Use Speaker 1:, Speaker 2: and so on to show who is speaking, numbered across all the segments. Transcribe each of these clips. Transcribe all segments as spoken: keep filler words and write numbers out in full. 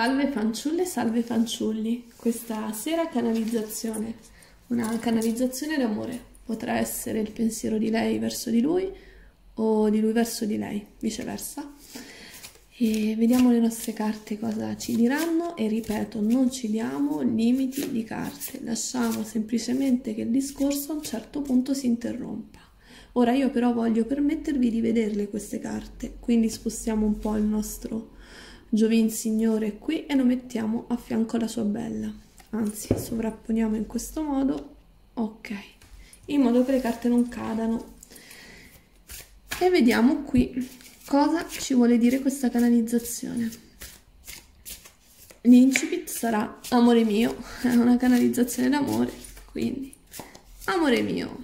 Speaker 1: Salve fanciulle, salve fanciulli. Questa sera canalizzazione, una canalizzazione d'amore. Potrà essere il pensiero di lei verso di lui o di lui verso di lei, viceversa. E vediamo le nostre carte cosa ci diranno e ripeto, non ci diamo limiti di carte, lasciamo semplicemente che il discorso a un certo punto si interrompa. Ora io però voglio permettervi di vederle queste carte, quindi spostiamo un po' il nostro Giovin Signore qui e lo mettiamo a fianco alla sua bella, anzi sovrapponiamo in questo modo, ok, in modo che le carte non cadano. E vediamo qui cosa ci vuole dire questa canalizzazione. L'incipit sarà amore mio, è una canalizzazione d'amore, quindi amore mio,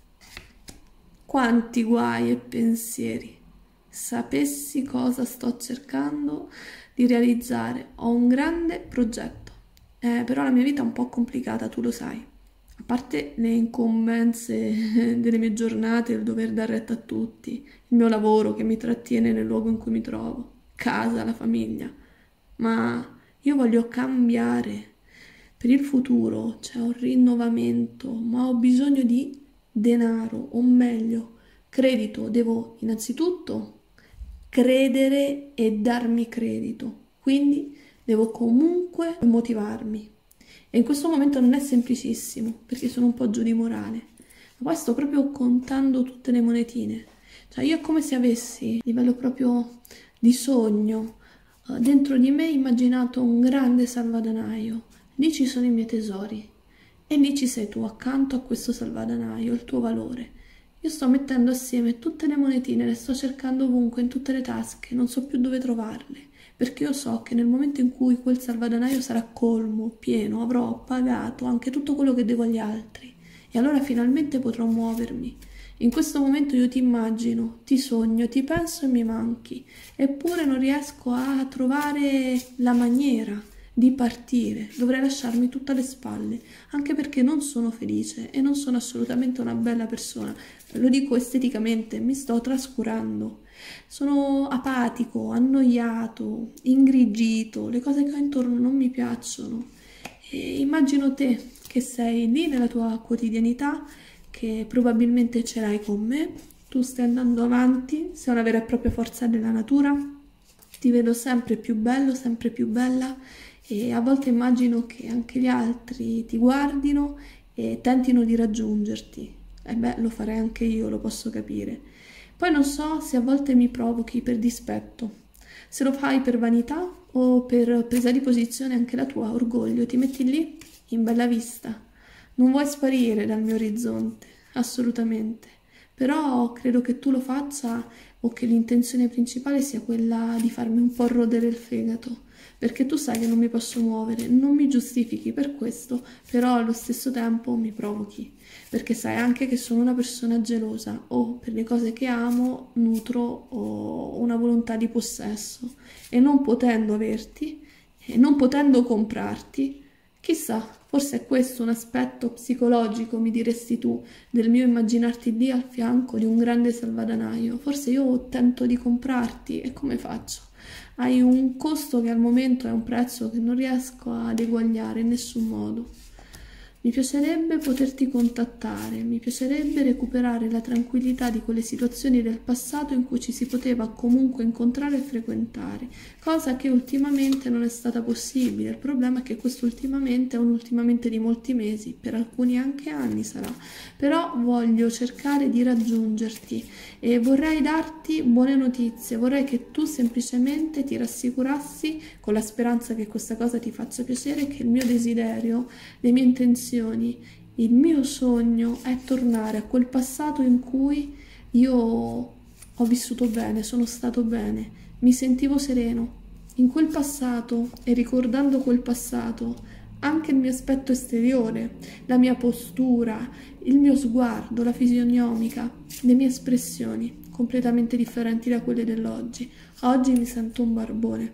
Speaker 1: quanti guai e pensieri. Sapessi cosa sto cercando di realizzare, ho un grande progetto, eh, però la mia vita è un po' complicata, tu lo sai, a parte le incombenze delle mie giornate, il dover dar retta a tutti, il mio lavoro che mi trattiene nel luogo in cui mi trovo, casa, la famiglia, ma io voglio cambiare, per il futuro c'è un rinnovamento, ma ho bisogno di denaro, o meglio, credito, devo innanzitutto credere e darmi credito, quindi devo comunque motivarmi e in questo momento non è semplicissimo perché sono un po' giù di morale, ma poi sto proprio contando tutte le monetine, cioè io è come se avessi a livello proprio di sogno dentro di me immaginato un grande salvadanaio, lì ci sono i miei tesori e lì ci sei tu accanto a questo salvadanaio, il tuo valore. Io sto mettendo assieme tutte le monetine, le sto cercando ovunque, in tutte le tasche, non so più dove trovarle, perché io so che nel momento in cui quel salvadanaio sarà colmo, pieno, avrò pagato anche tutto quello che devo agli altri e allora finalmente potrò muovermi. In questo momento io ti immagino, ti sogno, ti penso e mi manchi, eppure non riesco a trovare la maniera di partire, dovrei lasciarmi tutto alle spalle, anche perché non sono felice e non sono assolutamente una bella persona, lo dico esteticamente, mi sto trascurando, sono apatico, annoiato, ingrigito, le cose che ho intorno non mi piacciono e immagino te che sei lì nella tua quotidianità, che probabilmente ce l'hai con me, tu stai andando avanti, sei una vera e propria forza della natura, ti vedo sempre più bello, sempre più bella e a volte immagino che anche gli altri ti guardino e tentino di raggiungerti. E beh, lo farei anche io, lo posso capire. Poi non so se a volte mi provochi per dispetto, se lo fai per vanità o per presa di posizione anche la tua, orgoglio, ti metti lì in bella vista. Non vuoi sparire dal mio orizzonte, assolutamente. Però credo che tu lo faccia o che l'intenzione principale sia quella di farmi un po' rodere il fegato, perché tu sai che non mi posso muovere, non mi giustifichi per questo, però allo stesso tempo mi provochi, perché sai anche che sono una persona gelosa o per le cose che amo nutro una volontà di possesso e non potendo averti e non potendo comprarti, chissà, forse è questo un aspetto psicologico, mi diresti tu, del mio immaginarti lì al fianco di un grande salvadanaio. Forse io tento di comprarti e come faccio? Hai un costo che al momento è un prezzo che non riesco ad eguagliare in nessun modo. Mi piacerebbe poterti contattare, mi piacerebbe recuperare la tranquillità di quelle situazioni del passato in cui ci si poteva comunque incontrare e frequentare, cosa che ultimamente non è stata possibile. Il problema è che questo ultimamente è un ultimamente di molti mesi, per alcuni anche anni sarà, però voglio cercare di raggiungerti e vorrei darti buone notizie, vorrei che tu semplicemente ti rassicurassi con la speranza che questa cosa ti faccia piacere, che il mio desiderio, le mie intenzioni, il mio sogno è tornare a quel passato in cui io ho vissuto bene, sono stato bene, mi sentivo sereno. In quel passato e ricordando quel passato, anche il mio aspetto esteriore, la mia postura, il mio sguardo, la fisionomica, le mie espressioni, completamente differenti da quelle dell'oggi. Oggi mi sento un barbone.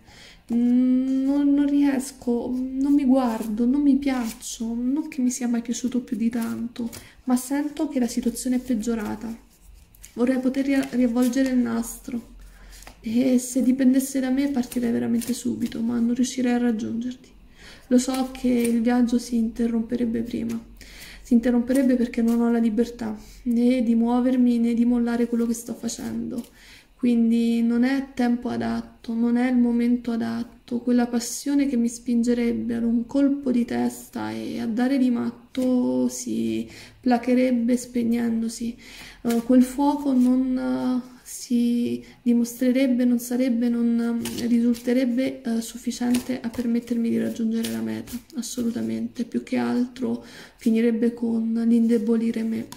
Speaker 1: Non, non riesco, non mi guardo, non mi piaccio, non che mi sia mai piaciuto più di tanto, ma sento che la situazione è peggiorata. Vorrei poter riavvolgere il nastro e se dipendesse da me partirei veramente subito, ma non riuscirei a raggiungerti. Lo so che il viaggio si interromperebbe prima. Si interromperebbe perché non ho la libertà né di muovermi né di mollare quello che sto facendo. Quindi non è tempo adatto, non è il momento adatto. Quella passione che mi spingerebbe ad un colpo di testa e a dare di matto si placherebbe spegnendosi. Uh, quel fuoco non uh, si dimostrerebbe, non sarebbe, non uh, risulterebbe uh, sufficiente a permettermi di raggiungere la meta, assolutamente. Più che altro finirebbe con l'indebolire me.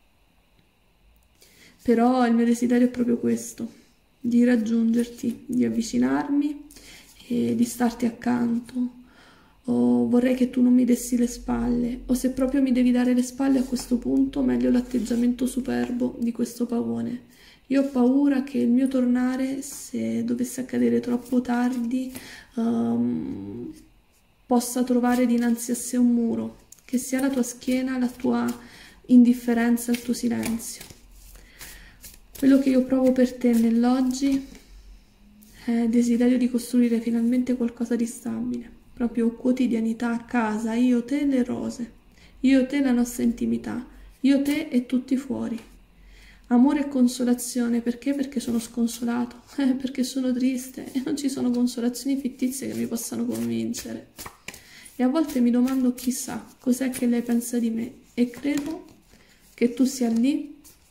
Speaker 1: Però il mio desiderio è proprio questo, di raggiungerti, di avvicinarmi e di starti accanto. O vorrei che tu non mi dessi le spalle, o se proprio mi devi dare le spalle a questo punto, meglio l'atteggiamento superbo di questo pavone. Io ho paura che il mio tornare, se dovesse accadere troppo tardi, um, possa trovare dinanzi a sé un muro, che sia la tua schiena, la tua indifferenza, il tuo silenzio. Quello che io provo per te nell'oggi è il desiderio di costruire finalmente qualcosa di stabile, proprio quotidianità a casa, io, te, le rose, io, te, la nostra intimità, io, te e tutti fuori. Amore e consolazione, perché? Perché sono sconsolato, eh, perché sono triste e non ci sono consolazioni fittizie che mi possano convincere. E a volte mi domando chissà cos'è che lei pensa di me e credo che tu sia lì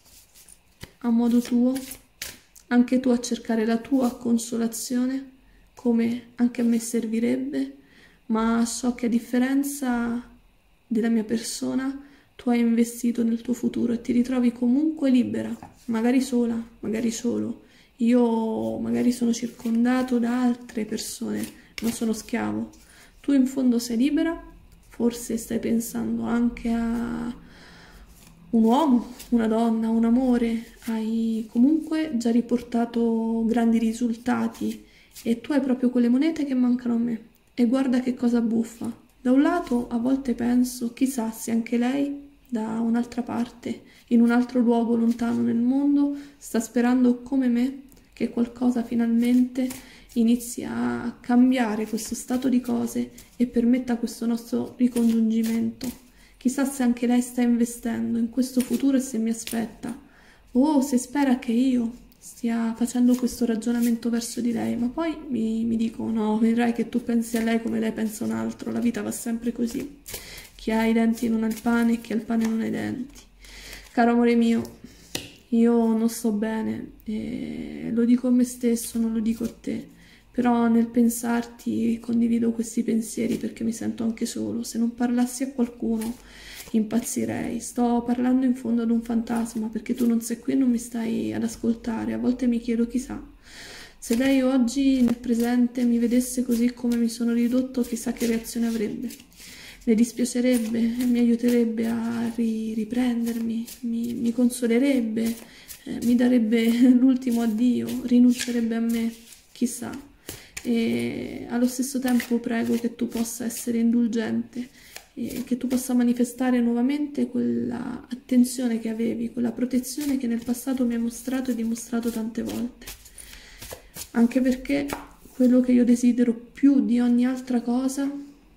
Speaker 1: a modo tuo, anche tu a cercare la tua consolazione, come anche a me servirebbe, ma so che a differenza della mia persona, tu hai investito nel tuo futuro e ti ritrovi comunque libera, magari sola, magari solo. Io magari sono circondato da altre persone, non sono schiavo. Tu in fondo sei libera, forse stai pensando anche a un uomo, una donna, un amore, hai comunque già riportato grandi risultati e tu hai proprio quelle monete che mancano a me. E guarda che cosa buffa. Da un lato a volte penso, chissà se anche lei, da un'altra parte, in un altro luogo lontano nel mondo, sta sperando come me che qualcosa finalmente inizi a cambiare questo stato di cose e permetta questo nostro ricongiungimento. Chissà se anche lei sta investendo in questo futuro e se mi aspetta, o se spera che io stia facendo questo ragionamento verso di lei, ma poi mi, mi dico no, vedrai che tu pensi a lei come lei pensa a un altro, la vita va sempre così, chi ha i denti non ha il pane e chi ha il pane non ha i denti. Caro amore mio, io non sto bene, e lo dico a me stesso, non lo dico a te, però nel pensarti condivido questi pensieri perché mi sento anche solo. Se non parlassi a qualcuno impazzirei. Sto parlando in fondo ad un fantasma perché tu non sei qui e non mi stai ad ascoltare. A volte mi chiedo chissà, se lei oggi nel presente mi vedesse così come mi sono ridotto, chissà che reazione avrebbe. Le dispiacerebbe, mi aiuterebbe a ri riprendermi, mi, mi consolerebbe, eh, mi darebbe l'ultimo addio, rinuncerebbe a me, chissà. E allo stesso tempo prego che tu possa essere indulgente e che tu possa manifestare nuovamente quella attenzione che avevi, quella protezione che nel passato mi hai mostrato e dimostrato tante volte. Anche perché quello che io desidero più di ogni altra cosa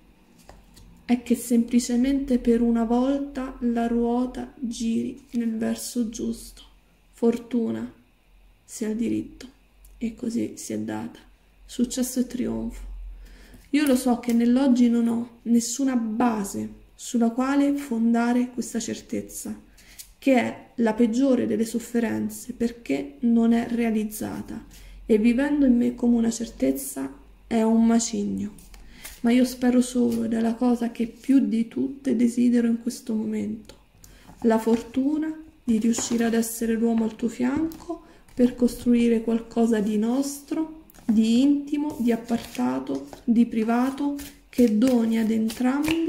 Speaker 1: è che semplicemente per una volta la ruota giri nel verso giusto. Fortuna sia il diritto e così si è data. Successo e trionfo. Io lo so che nell'oggi non ho nessuna base sulla quale fondare questa certezza, che è la peggiore delle sofferenze perché non è realizzata e vivendo in me come una certezza è un macigno. Ma io spero solo, ed è la cosa che più di tutte desidero in questo momento, la fortuna di riuscire ad essere l'uomo al tuo fianco per costruire qualcosa di nostro, di intimo, di appartato, di privato, che doni ad entrambi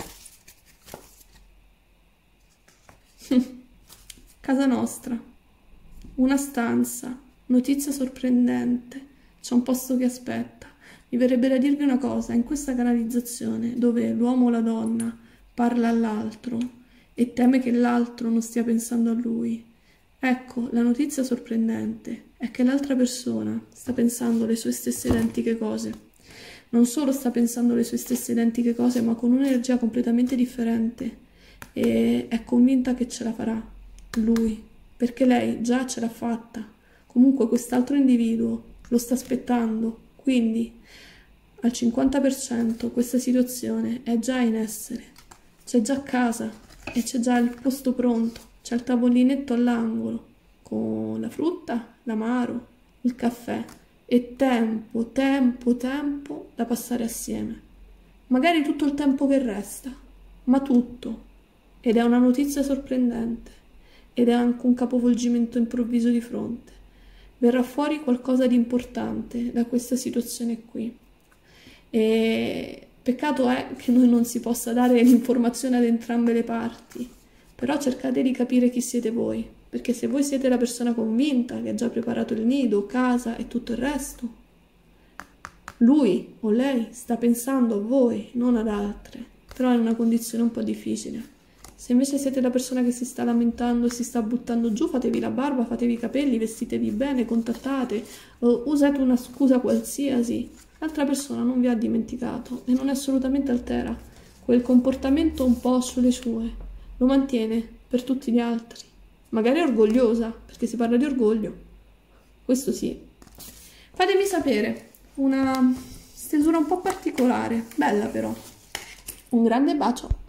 Speaker 1: casa nostra, una stanza, notizia sorprendente, c'è un posto che aspetta. Mi verrebbe da dirvi una cosa, in questa canalizzazione dove l'uomo o la donna parla all'altro e teme che l'altro non stia pensando a lui, Ecco, la notizia sorprendente è che l'altra persona sta pensando le sue stesse identiche cose. Non solo sta pensando le sue stesse identiche cose, ma con un'energia completamente differente. E è convinta che ce la farà, lui, perché lei già ce l'ha fatta. Comunque quest'altro individuo lo sta aspettando, quindi al cinquanta per cento questa situazione è già in essere. C'è già casa e c'è già il posto pronto. C'è il tavolinetto all'angolo con la frutta, l'amaro, il caffè e tempo, tempo, tempo da passare assieme. Magari tutto il tempo che resta, ma tutto. Ed è una notizia sorprendente ed è anche un capovolgimento improvviso di fronte. Verrà fuori qualcosa di importante da questa situazione qui. E peccato è che noi non si possa dare l'informazione ad entrambe le parti. Però cercate di capire chi siete voi, perché se voi siete la persona convinta che ha già preparato il nido, casa e tutto il resto, lui o lei sta pensando a voi, non ad altre, però è in una condizione un po' difficile. Se invece siete la persona che si sta lamentando e si sta buttando giù, fatevi la barba, fatevi i capelli, vestitevi bene, contattate, o usate una scusa qualsiasi. L'altra persona non vi ha dimenticato e non è assolutamente altera quel comportamento un po' sulle sue. Lo mantiene per tutti gli altri. Magari è orgogliosa, perché si parla di orgoglio. Questo sì. Fatemi sapere. Una stesura un po' particolare. Bella però. Un grande bacio.